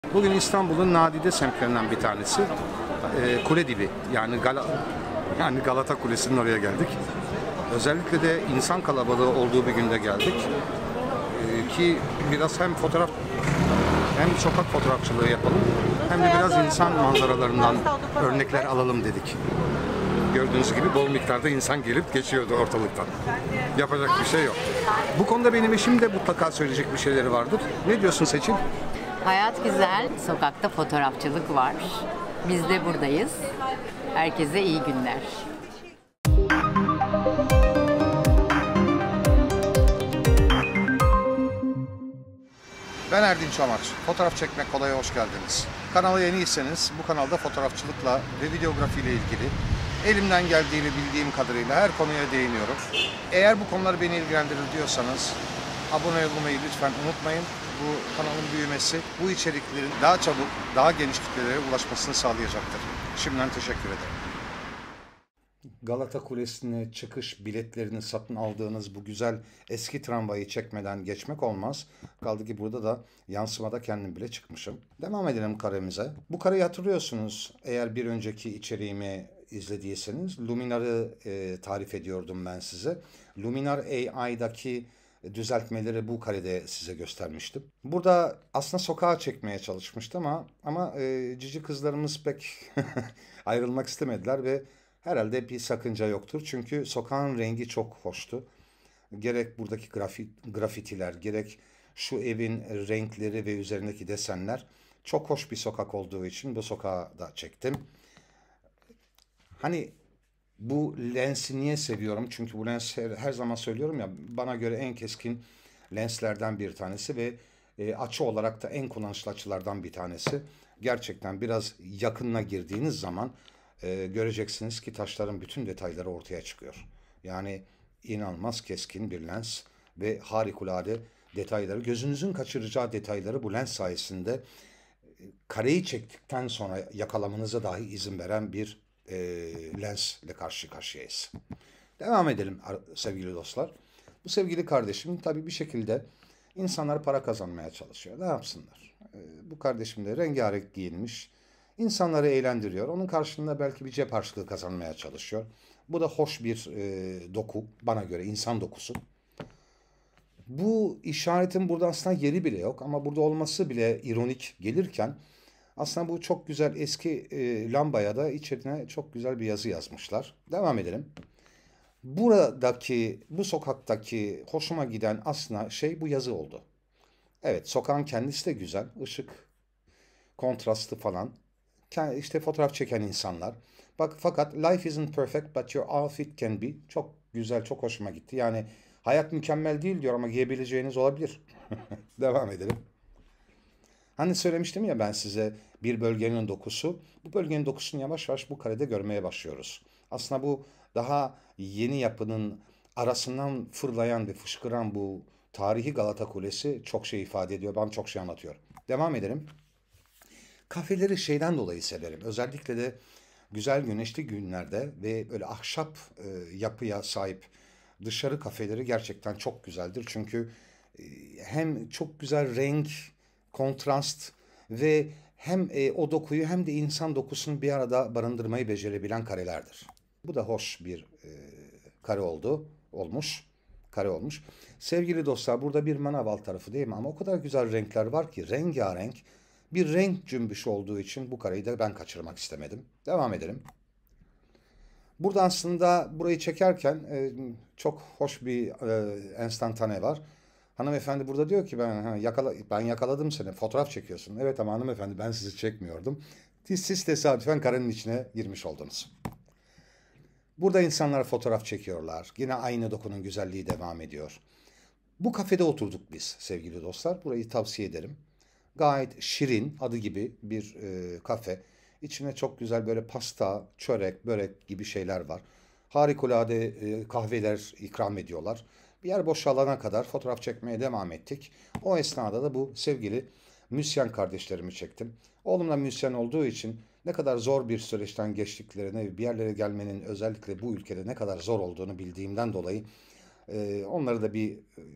Bugün İstanbul'un nadide semtlerinden bir tanesi. Kule dibi yani Galata Kulesi'nin oraya geldik. Özellikle de insan kalabalığı olduğu bir günde geldik. Ki biraz hem fotoğraf hem sokak fotoğrafçılığı yapalım hem de biraz insan manzaralarından örnekler alalım dedik. Gördüğünüz gibi bol miktarda insan gelip geçiyordu ortalıktan. Yapacak bir şey yok. Bu konuda benim eşim de mutlaka söyleyecek bir şeyleri vardır. Ne diyorsun Seçil? Hayat güzel, sokakta fotoğrafçılık var. Biz de buradayız. Herkese iyi günler. Ben Erdinç Amaç. Fotoğraf çekmek kolaya hoş geldiniz. Kanala yeniyseniz bu kanalda fotoğrafçılıkla ve videografiyle ilgili elimden geldiğini bildiğim kadarıyla her konuya değiniyorum. Eğer bu konular beni ilgilendirir diyorsanız abone olmayı lütfen unutmayın. Bu kanalın büyümesi bu içeriklerin daha çabuk, daha geniş kitlelere ulaşmasını sağlayacaktır. Şimdiden teşekkür ederim. Galata Kulesi'ne çıkış biletlerini satın aldığınız bu güzel eski tramvayı çekmeden geçmek olmaz. Kaldı ki burada da yansımada kendim bile çıkmışım. Devam edelim karemize. Bu kareyi hatırlıyorsunuz. Eğer bir önceki içeriğimi izlediyseniz Luminar'ı tarif ediyordum ben size. Luminar AI'daki düzeltmeleri bu karede size göstermiştim. Burada aslında sokağa çekmeye çalışmıştım ama cici kızlarımız pek ayrılmak istemediler ve herhalde bir sakınca yoktur. Çünkü sokağın rengi çok hoştu. Gerek buradaki grafitiler, gerek şu evin renkleri ve üzerindeki desenler çok hoş bir sokak olduğu için bu sokağı da çektim. Hani bu lensi niye seviyorum? Çünkü bu lens her zaman söylüyorum ya bana göre en keskin lenslerden bir tanesi ve açı olarak da en kullanışlı açılardan bir tanesi. Gerçekten biraz yakınına girdiğiniz zaman göreceksiniz ki taşların bütün detayları ortaya çıkıyor. Yani inanılmaz keskin bir lens ve harikulade detayları, gözünüzün kaçıracağı detayları bu lens sayesinde kareyi çektikten sonra yakalamanıza dahi izin veren bir lensle karşı karşıyayız. Devam edelim sevgili dostlar. Bu sevgili kardeşim tabii bir şekilde insanlar para kazanmaya çalışıyor. Ne yapsınlar? Bu kardeşim de rengarenk giyinmiş. İnsanları eğlendiriyor. Onun karşılığında belki bir cep harçlığı kazanmaya çalışıyor. Bu da hoş bir doku. Bana göre insan dokusu. Bu işaretin burada aslında yeri bile yok. Ama burada olması bile ironik gelirken aslında bu çok güzel eski lambaya da içine çok güzel bir yazı yazmışlar. Devam edelim. Bu sokaktaki hoşuma giden aslında şey bu yazı oldu. Evet, sokağın kendisi de güzel. Işık, kontrastı falan. İşte fotoğraf çeken insanlar. Bak fakat life isn't perfect but your outfit can be. Çok güzel, çok hoşuma gitti. Yani hayat mükemmel değil diyor ama giyebileceğiniz olabilir. Devam edelim. Hani söylemiştim ya ben size bir bölgenin dokusu. Bu bölgenin dokusunu yavaş yavaş bu karede görmeye başlıyoruz. Aslında bu daha yeni yapının arasından fırlayan ve fışkıran bu tarihi Galata Kulesi çok şey ifade ediyor. Bana çok şey anlatıyor. Devam edelim. Kafeleri şeyden dolayı severim. Özellikle de güzel güneşli günlerde ve böyle ahşap yapıya sahip dışarı kafeleri gerçekten çok güzeldir. Çünkü hem çok güzel renk, kontrast ve hem o dokuyu hem de insan dokusunu bir arada barındırmayı becerebilen karelerdir. Bu da hoş bir kare olmuş. Kare olmuş. Sevgili dostlar burada bir manav tarafı değil mi? Ama o kadar güzel renkler var ki rengarenk bir renk cümbüşü olduğu için bu kareyi de ben kaçırmak istemedim. Devam edelim. Burada aslında burayı çekerken çok hoş bir enstantane var. Hanımefendi burada diyor ki ben yakaladım seni. Fotoğraf çekiyorsun. Evet ama hanımefendi ben sizi çekmiyordum. Siz tesadüfen karenin içine girmiş oldunuz. Burada insanlar fotoğraf çekiyorlar. Yine aynı dokunun güzelliği devam ediyor. Bu kafede oturduk biz sevgili dostlar. Burayı tavsiye ederim. Gayet şirin adı gibi bir kafe. İçine çok güzel böyle pasta, çörek, börek gibi şeyler var. Harikulade kahveler ikram ediyorlar. Bir yer boşalana kadar fotoğraf çekmeye devam ettik. O esnada da bu sevgili müzisyen kardeşlerimi çektim. Oğlum da müzisyen olduğu için ne kadar zor bir süreçten geçtiklerini, bir yerlere gelmenin özellikle bu ülkede ne kadar zor olduğunu bildiğimden dolayı onları da bir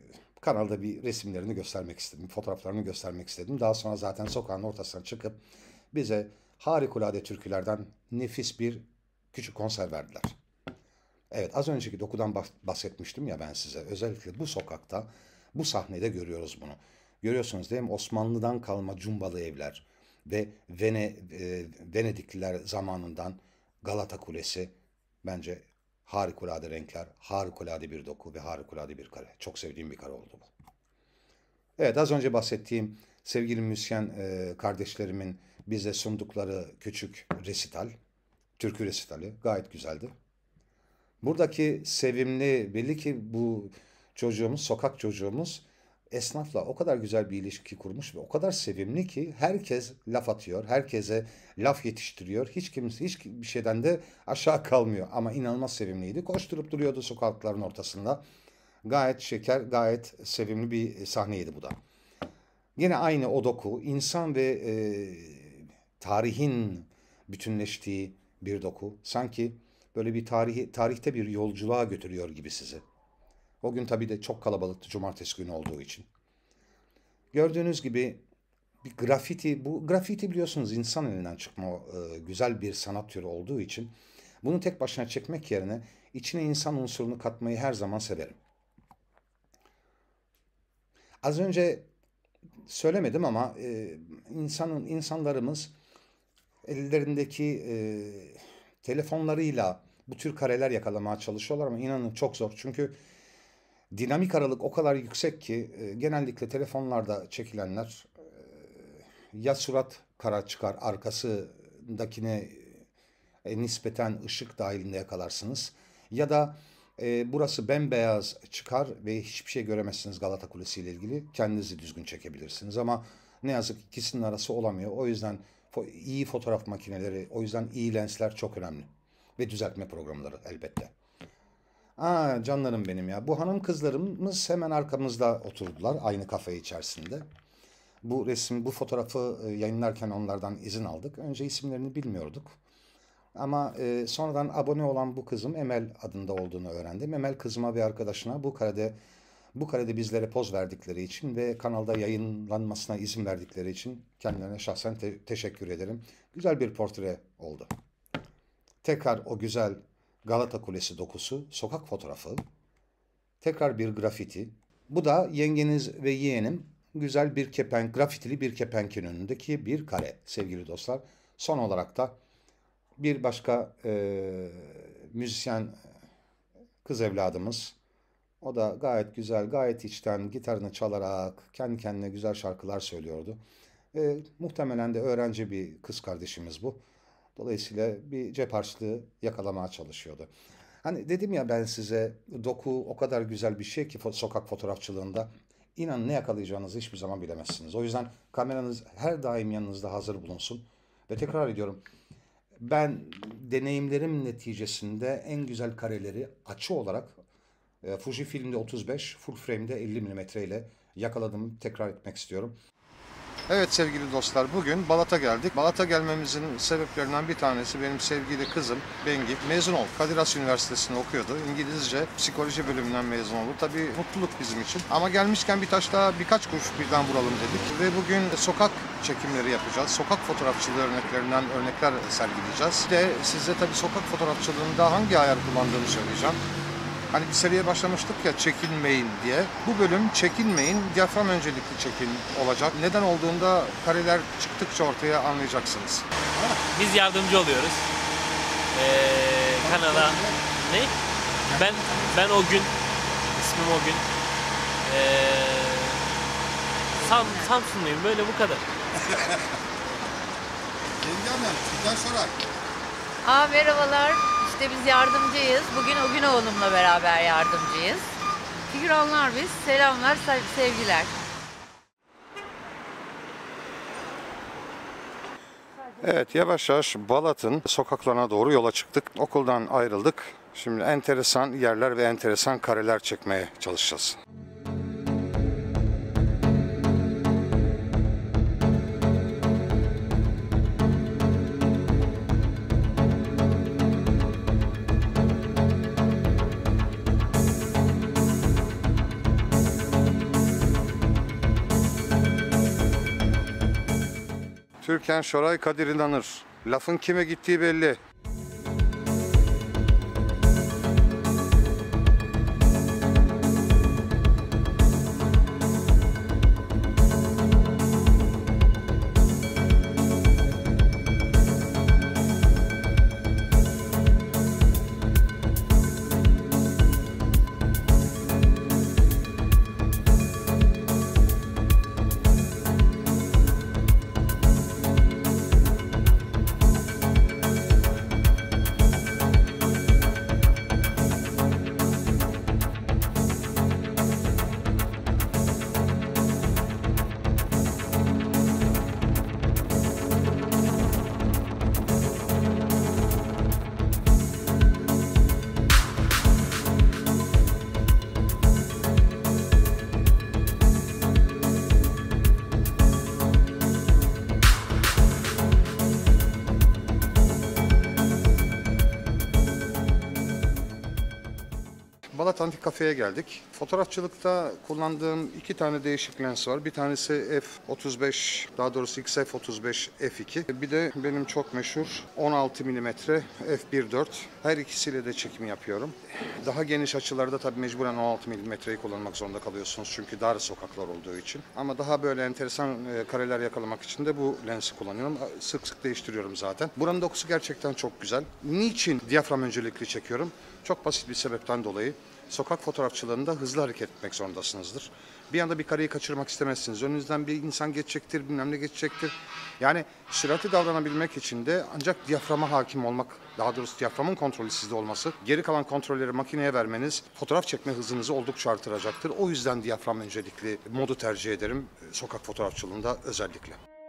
kanalda bir resimlerini göstermek istedim, fotoğraflarını göstermek istedim. Daha sonra zaten sokağın ortasına çıkıp bize harikulade türkülerden nefis bir küçük konser verdiler. Evet, az önceki dokudan bahsetmiştim ya ben size. Özellikle bu sokakta, bu sahnede görüyoruz bunu. Görüyorsunuz değil mi? Osmanlı'dan kalma cumbalı evler ve Venedikliler zamanından Galata Kulesi, bence harikulade renkler, harikulade bir doku ve harikulade bir kare. Çok sevdiğim bir kare oldu bu. Evet, az önce bahsettiğim sevgili müzisyen kardeşlerimin bize sundukları küçük resital, türkü resitali gayet güzeldi. Buradaki sevimli, belli ki bu çocuğumuz, sokak çocuğumuz esnafla o kadar güzel bir ilişki kurmuş ve o kadar sevimli ki herkes laf atıyor, herkese laf yetiştiriyor. Hiç kimse hiçbir şeyden de aşağı kalmıyor ama inanılmaz sevimliydi. Koşturup duruyordu sokakların ortasında. Gayet şeker, gayet sevimli bir sahneydi bu da. Yine aynı o doku, insan ve tarihin bütünleştiği bir doku. Sanki böyle bir tarihte bir yolculuğa götürüyor gibi sizi. O gün tabii de çok kalabalıktı, cumartesi günü olduğu için. Gördüğünüz gibi bir grafiti, bu grafiti biliyorsunuz insan elinden çıkma güzel bir sanat türü olduğu için bunu tek başına çekmek yerine içine insan unsurunu katmayı her zaman severim. Az önce söylemedim ama insanlarımız ellerindeki telefonlarıyla bu tür kareler yakalamaya çalışıyorlar ama inanın çok zor. Çünkü dinamik aralık o kadar yüksek ki genellikle telefonlarda çekilenler ya surat kara çıkar, arkasındakine nispeten ışık dahilinde yakalarsınız ya da burası bembeyaz çıkar ve hiçbir şey göremezsiniz Galata Kulesi ile ilgili. Kendinizi düzgün çekebilirsiniz ama ne yazık ki ikisinin arası olamıyor. O yüzden iyi fotoğraf makineleri, o yüzden iyi lensler çok önemli. Ve düzeltme programları elbette. Canlarım benim ya. Bu hanım kızlarımız hemen arkamızda oturdular aynı kafe içerisinde. Bu fotoğrafı yayınlarken onlardan izin aldık. Önce isimlerini bilmiyorduk. Ama sonradan abone olan bu kızım Emel adında olduğunu öğrendim. Emel kızıma ve arkadaşına bu karede bizlere poz verdikleri için ve kanalda yayınlanmasına izin verdikleri için kendilerine şahsen teşekkür ederim. Güzel bir portre oldu. Tekrar o güzel Galata Kulesi dokusu, sokak fotoğrafı, tekrar bir grafiti. Bu da yengeniz ve yeğenim güzel bir grafitili bir kepenkin önündeki bir kare sevgili dostlar. Son olarak da bir başka müzisyen kız evladımız. O da gayet güzel, gayet içten gitarını çalarak kendi kendine güzel şarkılar söylüyordu. Muhtemelen de öğrenci bir kız kardeşimiz bu. Dolayısıyla bir cep harçlığı yakalamaya çalışıyordu. Hani dedim ya ben size doku o kadar güzel bir şey ki sokak fotoğrafçılığında. İnanın ne yakalayacağınızı hiçbir zaman bilemezsiniz. O yüzden kameranız her daim yanınızda hazır bulunsun. Ve tekrar ediyorum. Ben deneyimlerim neticesinde en güzel kareleri açı olarak Fujifilm'de 35, full frame'de 50 mm ile yakaladım. Tekrar etmek istiyorum. Evet sevgili dostlar, bugün Balat'a geldik. Balat'a gelmemizin sebeplerinden bir tanesi benim sevgili kızım Bengi mezun oldu. Kadir Has Üniversitesi'nde okuyordu. İngilizce psikoloji bölümünden mezun oldu. Tabii mutluluk bizim için. Ama gelmişken birkaç kuş birden vuralım dedik. Ve bugün sokak çekimleri yapacağız. Sokak fotoğrafçılığı örnekler sergileyeceğiz. Bir de size tabii sokak fotoğrafçılığında hangi ayar kullandığımı söyleyeceğim. Hani bir seriye başlamıştık ya çekinmeyin diye. Bu bölüm çekinmeyin, diyafram öncelikli çekin olacak. Neden olduğunda kareler çıktıkça ortaya anlayacaksınız. Biz yardımcı oluyoruz. Kanala ne? Ben o gün ismim o gün. Samsunluyum, böyle bu kadar. Yenge Hanım, sizden sorar. Merhabalar. İşte biz yardımcıyız. Bugün o gün oğlumla beraber yardımcıyız. Figüranlar biz. Selamlar, sevgiler. Evet, yavaş yavaş Balat'ın sokaklarına doğru yola çıktık. Okuldan ayrıldık. Şimdi enteresan yerler ve enteresan kareler çekmeye çalışacağız. Türkan Şoray Kadir İnanır. Lafın kime gittiği belli. Balat Antik Kafe'ye geldik. Fotoğrafçılıkta kullandığım iki tane değişik lens var. Bir tanesi f35, daha doğrusu XF35 f2. Bir de benim çok meşhur 16 mm f1.4. Her ikisiyle de çekim yapıyorum. Daha geniş açılarda tabii mecburen 16 mm'yi kullanmak zorunda kalıyorsunuz. Çünkü dar sokaklar olduğu için. Ama daha böyle enteresan kareler yakalamak için de bu lensi kullanıyorum. Sık sık değiştiriyorum zaten. Buranın dokusu gerçekten çok güzel. Niçin diyafram öncelikli çekiyorum? Çok basit bir sebepten dolayı. Sokak fotoğrafçılığında hızlı hareket etmek zorundasınızdır. Bir anda bir kareyi kaçırmak istemezsiniz. Önünüzden bir insan geçecektir, bilmem ne geçecektir. Yani süratli davranabilmek için de ancak diyaframa hakim olmak, daha doğrusu diyaframın kontrolü sizde olması, geri kalan kontrolleri makineye vermeniz fotoğraf çekme hızınızı oldukça artıracaktır. O yüzden diyafram öncelikli modu tercih ederim sokak fotoğrafçılığında özellikle.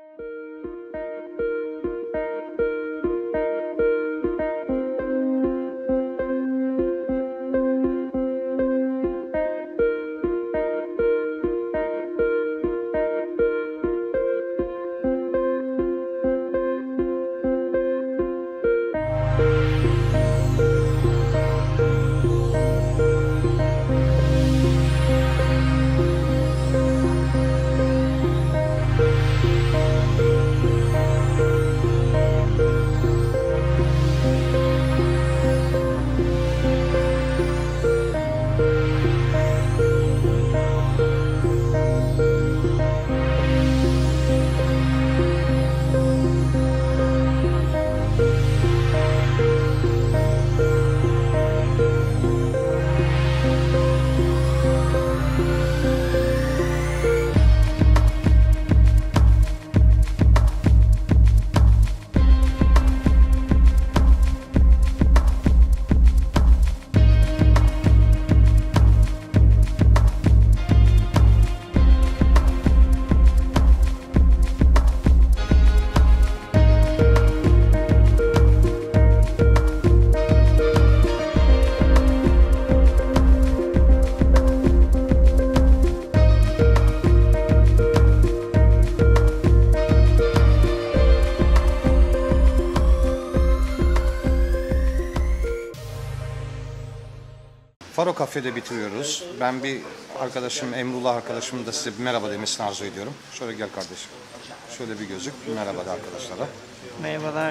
Faro Cafe'de bitiriyoruz. Ben bir arkadaşım, Emrullah arkadaşım da size bir merhaba demesini arzu ediyorum. Şöyle gel kardeşim. Şöyle bir gözük. Merhaba da arkadaşlara. Merhabalar.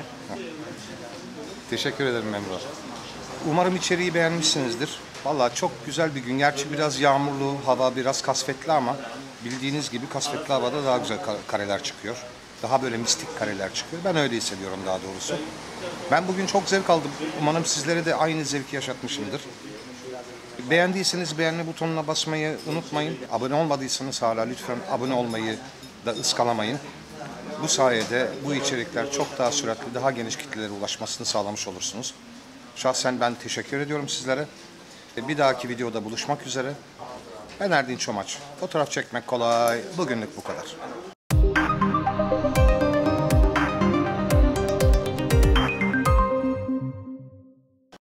Teşekkür ederim Emrullah. Umarım içeriği beğenmişsinizdir. Vallahi çok güzel bir gün. Gerçi biraz yağmurlu, hava biraz kasvetli ama bildiğiniz gibi kasvetli havada daha güzel kareler çıkıyor. Daha böyle mistik kareler çıkıyor. Ben öyle hissediyorum daha doğrusu. Ben bugün çok zevk aldım. Umarım sizlere de aynı zevki yaşatmışımdır. Beğendiyseniz beğenme butonuna basmayı unutmayın. Abone olmadıysanız hala lütfen abone olmayı da ıskalamayın. Bu sayede bu içerikler çok daha süratli, daha geniş kitlelere ulaşmasını sağlamış olursunuz. Şahsen ben teşekkür ediyorum sizlere. Bir dahaki videoda buluşmak üzere. Ben Erdinç Çomaç. Fotoğraf çekmek kolay. Bugünlük bu kadar.